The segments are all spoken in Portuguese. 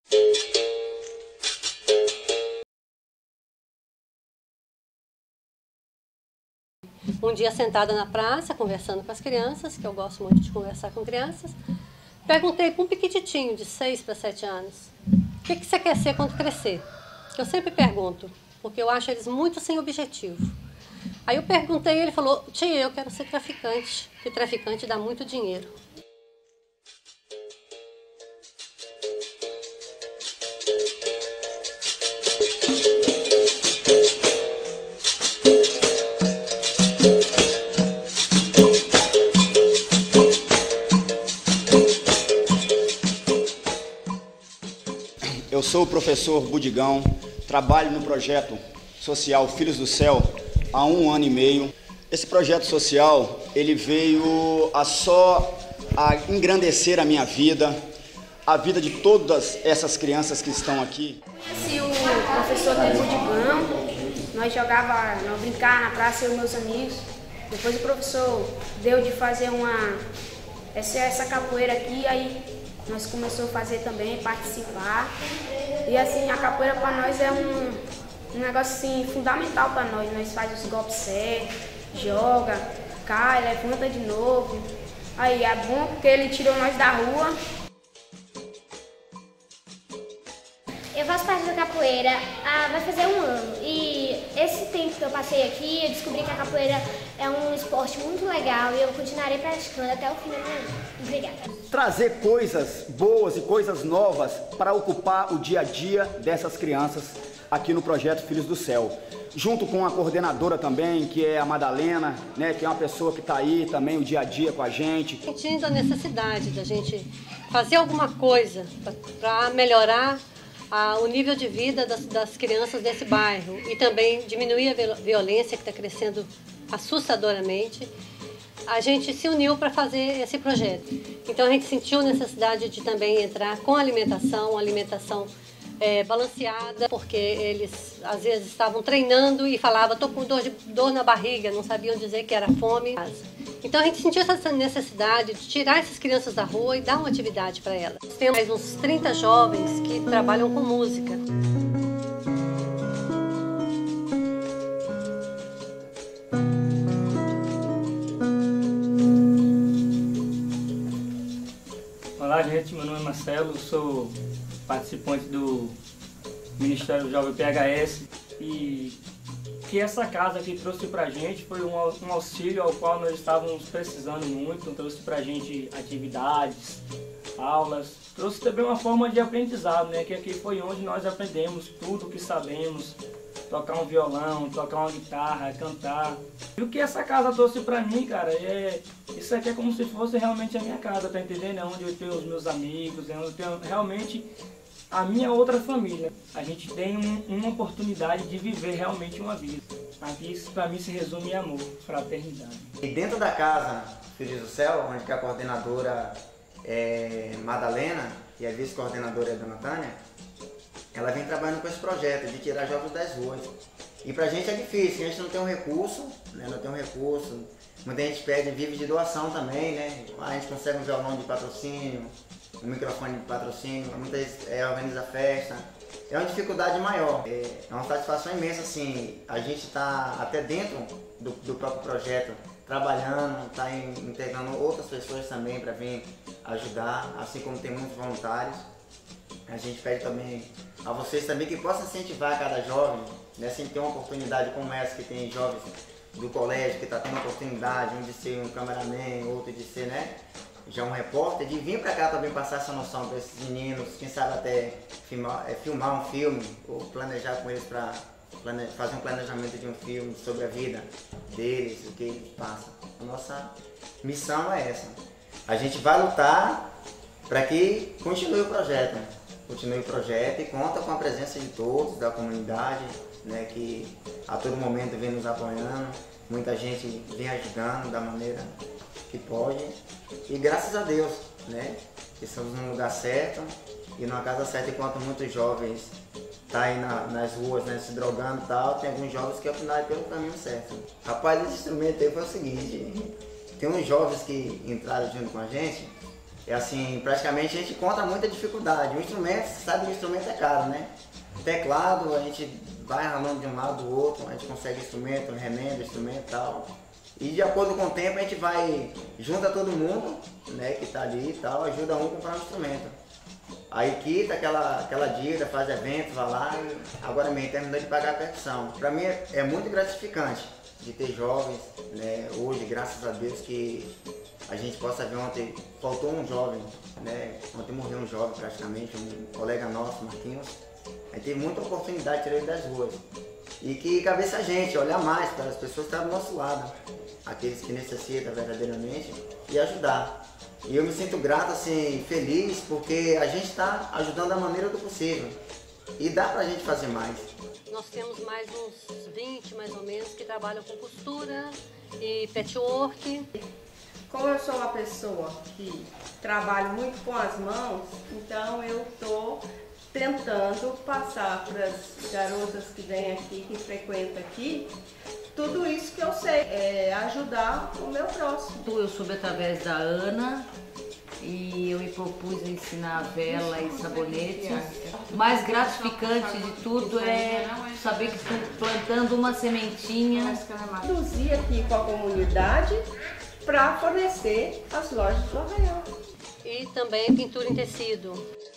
Um dia sentada na praça, conversando com as crianças, que eu gosto muito de conversar com crianças, perguntei para um piquititinho de 6 para 7 anos, o que você quer ser quando crescer? Que eu sempre pergunto, porque eu acho eles muito sem objetivo. Aí eu perguntei e ele falou, tia, eu quero ser traficante, porque traficante dá muito dinheiro. Eu sou o professor Budigão, trabalho no projeto social Filhos do Céu há 1 ano e meio. Esse projeto social, ele veio a engrandecer a minha vida, a vida de todas essas crianças que estão aqui. Conheci o professor Budigão, nós brincava na praça, eu e meus amigos. Depois o professor deu de fazer essa capoeira aqui, aí nós começamos a fazer também, participar. E assim, a capoeira para nós é um negócio assim, fundamental para nós. Nós fazemos os golpes certos, joga, cai, levanta de novo. Aí é bom porque ele tirou nós da rua. Eu faço parte da capoeira vai fazer 1 ano e esse tempo que eu passei aqui, eu descobri que a capoeira é um esporte muito legal e eu continuarei praticando até o fim da minha vida. Obrigada. Trazer coisas boas e coisas novas para ocupar o dia a dia dessas crianças aqui no projeto Filhos do Céu. Junto com a coordenadora também, que é a Madalena, né, que é uma pessoa que está aí também o dia a dia com a gente. Sentindo a necessidade da gente fazer alguma coisa para melhorar o nível de vida das crianças desse bairro e também diminuir a violência que está crescendo assustadoramente, a gente se uniu para fazer esse projeto. Então a gente sentiu necessidade de também entrar com alimentação balanceada, porque eles às vezes estavam treinando e falavam, estou com dor na barriga, não sabiam dizer que era fome. Então a gente sentiu essa necessidade de tirar essas crianças da rua e dar uma atividade para elas. Temos mais uns 30 jovens que trabalham com música. Olá gente, meu nome é Marcelo, sou participante do Ministério Jovem PHS e que essa casa aqui trouxe pra gente foi um auxílio ao qual nós estávamos precisando muito, trouxe pra gente atividades, aulas, trouxe também uma forma de aprendizado, né? Que aqui foi onde nós aprendemos tudo o que sabemos, tocar um violão, tocar uma guitarra, cantar. E o que essa casa trouxe pra mim, cara, isso aqui é como se fosse realmente a minha casa, tá entendendo? É onde eu tenho os meus amigos, é onde eu tenho realmente a minha outra família. A gente tem uma oportunidade de viver realmente uma vida. Aqui isso pra mim se resume em amor, fraternidade. E dentro da casa Filhos do Céu, onde a coordenadora é Madalena e a vice-coordenadora é a Dona Tânia, ela vem trabalhando com esse projeto de tirar jovens das ruas. E pra gente é difícil, a gente não tem um recurso, né? Não tem um recurso. Muita gente pede, vive de doação também, né? A gente consegue um violão de patrocínio, um microfone de patrocínio, muitas vezes organiza festa. É uma dificuldade maior. É uma satisfação imensa, assim, a gente está até dentro do próprio projeto, trabalhando, está integrando outras pessoas também para vir ajudar, assim como tem muitos voluntários. A gente pede também a vocês também que possam incentivar cada jovem, né, sem ter uma oportunidade como essa que tem jovens do colégio que está tendo a oportunidade, um de ser um cameraman, outro de ser, né, já um repórter, de vir para cá também passar essa noção para esses meninos, quem sabe até filmar um filme ou planejar com eles para fazer um planejamento de um filme sobre a vida deles, o que eles passam. A nossa missão é essa. A gente vai lutar para que continue o projeto. Continue o projeto e conta com a presença de todos, da comunidade, né, que a todo momento vem nos apoiando. Muita gente vem ajudando da maneira que pode. E graças a Deus, né, que estamos no lugar certo e numa casa certa, enquanto muitos jovens estão aí nas ruas, né, se drogando e tal, tem alguns jovens que optaram pelo caminho certo. Rapaz, esse instrumento aí foi o seguinte, tem uns jovens que entraram junto com a gente, assim, praticamente a gente encontra muita dificuldade. O instrumento, você sabe que o instrumento é caro, né? Teclado, a gente vai ralando de um lado do outro, a gente consegue instrumento, remenda, instrumento e tal. E de acordo com o tempo a gente vai, junta todo mundo, né, que tá ali e tal, ajuda um a comprar um instrumento. Aí quita aquela dívida, faz eventos, vai lá e agora mesmo terminou de pagar a percussão. Para mim é muito gratificante de ter jovens, né, hoje, graças a Deus, que a gente possa ver. Ontem faltou um jovem, né, ontem morreu um jovem praticamente, um colega nosso, Marquinhos. Aí teve muita oportunidade de tirar ele das ruas. E que cabeça a gente, olhar mais para as pessoas que estão do nosso lado, aqueles que necessitam verdadeiramente, e ajudar. E eu me sinto grato, assim, feliz, porque a gente está ajudando da maneira do possível. E dá pra gente fazer mais. Nós temos mais uns 20, mais ou menos, que trabalham com costura e patchwork. Como eu sou uma pessoa que trabalho muito com as mãos, então eu estou tentando passar para as garotas que vêm aqui, que frequentam aqui, tudo isso que eu sei, ajudar o meu próximo. Eu soube através da Ana e eu me propus a ensinar vela e sabonete. O mais gratificante de tudo é saber que estou plantando uma sementinha. Produzir aqui com a comunidade para fornecer as lojas do Arraial. E também pintura em tecido.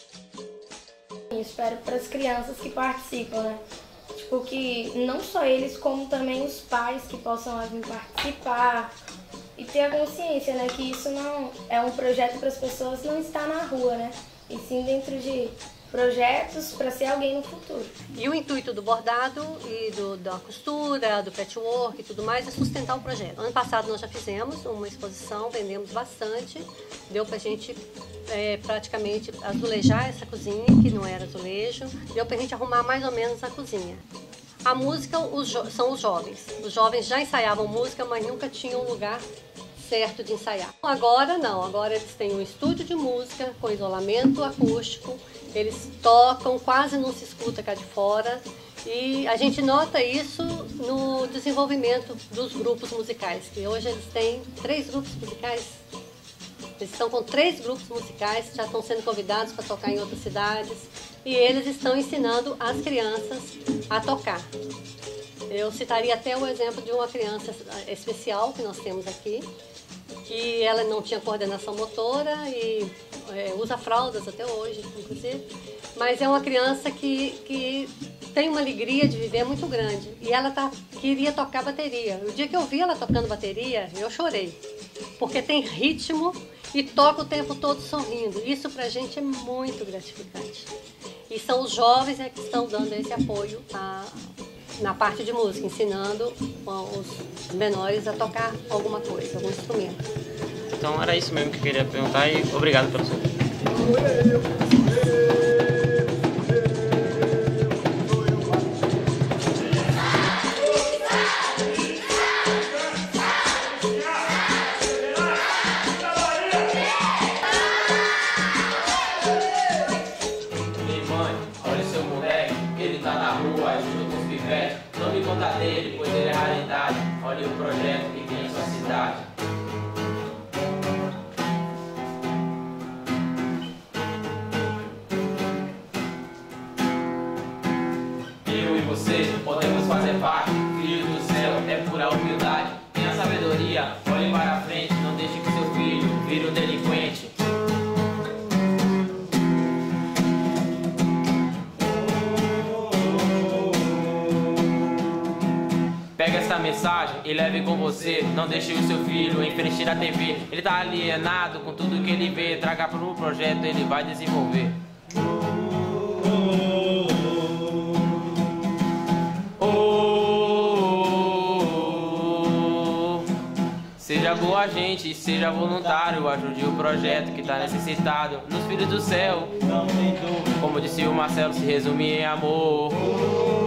Eu espero para as crianças que participam, né? Tipo, que não só eles, como também os pais que possam vir participar e ter a consciência, né? Que isso não é um projeto para as pessoas não estar na rua, né? E sim dentro de projetos para ser alguém no futuro. E o intuito do bordado e da costura, do patchwork e tudo mais é sustentar o projeto. Ano passado nós já fizemos uma exposição, vendemos bastante, deu pra gente praticamente azulejar essa cozinha, que não era azulejo, deu pra gente arrumar mais ou menos a cozinha. A música são os jovens. Os jovens já ensaiavam música, mas nunca tinham um lugar certo de ensaiar. Agora não, agora eles têm um estúdio de música com isolamento acústico, eles tocam, quase não se escuta cá de fora, e a gente nota isso no desenvolvimento dos grupos musicais, que hoje eles têm 3 grupos musicais. Eles estão com 3 grupos musicais, já estão sendo convidados para tocar em outras cidades, e eles estão ensinando as crianças a tocar. Eu citaria até o exemplo de uma criança especial que nós temos aqui, que ela não tinha coordenação motora e usa fraldas até hoje, inclusive, mas é uma criança que tem uma alegria de viver muito grande e ela queria tocar bateria. O dia que eu vi ela tocando bateria, eu chorei, porque tem ritmo e toca o tempo todo sorrindo. Isso pra gente é muito gratificante. E são os jovens que estão dando esse apoio na parte de música, ensinando os menores a tocar alguma coisa, algum instrumento. Então era isso mesmo que eu queria perguntar e obrigado pelo seu tempo. Ei mãe, olha o seu moleque, ele tá na rua, junto com os pivetes. Não me conta dele, pois ele é raridade. Olha o projeto que tem em sua cidade. Você, podemos fazer parte, filho do céu, é pura humildade. Tenha sabedoria, olhe para frente, não deixe que seu filho vire um delinquente. Pega essa mensagem e leve com você. Não deixe o seu filho em frente da TV. Ele tá alienado com tudo que ele vê. Traga para o projeto, ele vai desenvolver. Seja boa gente, seja voluntário, ajude o projeto que está necessitado. Nos filhos do céu, como disse o Marcelo, se resume em amor.